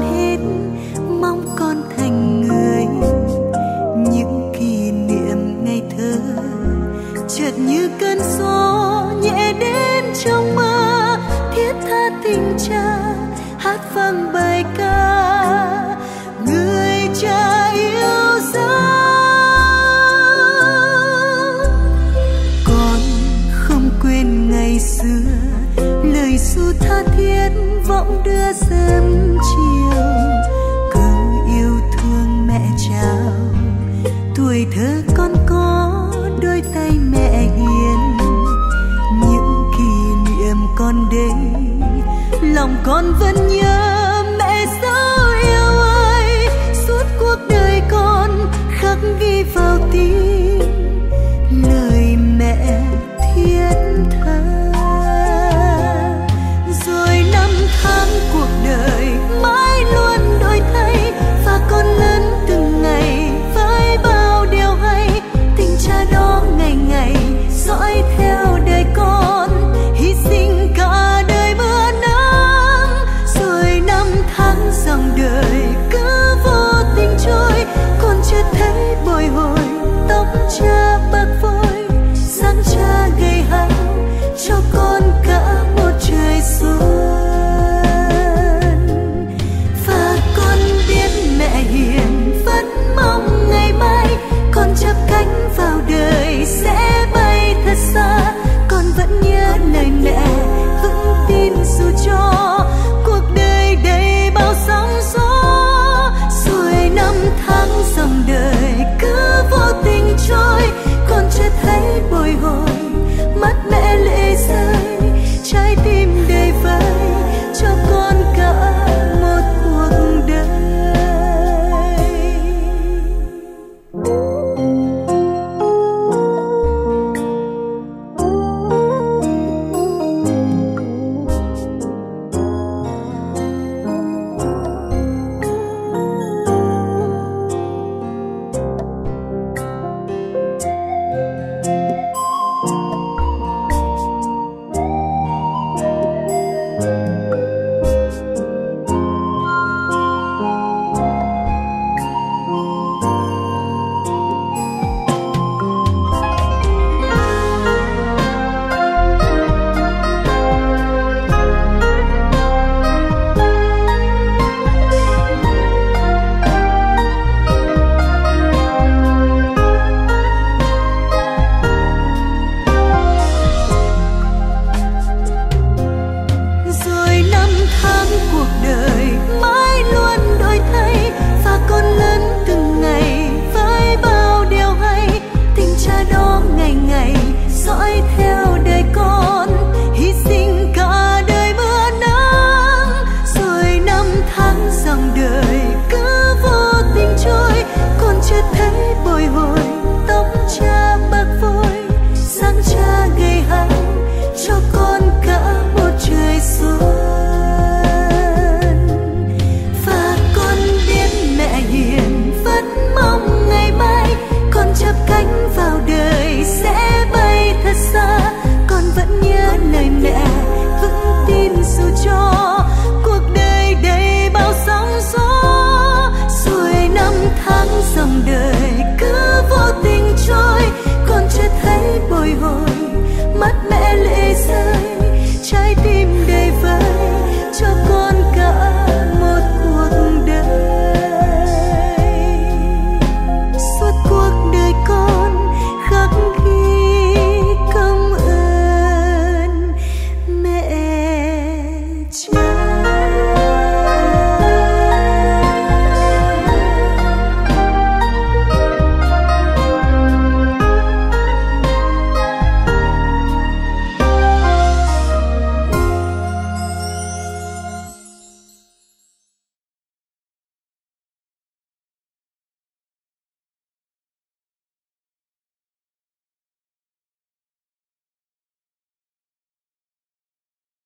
hết, mong con thành người. Những kỷ niệm ngày thơ chợt như cơn gió nhẹ đến trong mơ, thiết tha tình cha hát vang bài ca người cha yêu dấu. Con không quên ngày xưa, lời ru tha thiết vọng đưa sớm chiều, cứ yêu thương mẹ chào. Tuổi thơ con có đôi tay mẹ hiền, những kỷ niệm con đây lòng con vẫn nhớ mẹ dấu yêu ơi. Suốt cuộc đời con khắc ghi vào tim lời mẹ thiết tha. Rồi năm tháng cuộc đời mãi luôn đổi thay, và con lớn từng ngày với bao điều hay. Tình cha đó ngày ngày dõi theo đời con, hy sinh cả đời mưa nắng. Rồi năm tháng dòng đời cứ vô tình trôi, con chưa thấy bồi hồi tóc cha bạc phôi. Sáng cha gầy hẳn cho con cả một trời xuân. Và con biết mẹ hiền vẫn mong ngày mai con chắp cánh vào đời sẽ bay thật xa. Con vẫn nhớ lời mẹ vững tin dù cho cuộc đời đầy bao sóng gió. Rồi năm tháng dòng đời cứ vô tình trôi, con chưa thấy bồi hồi mắt mẹ lệ rơi. Trái tim đầy vơi cho con cả một cuộc đời. dòng đời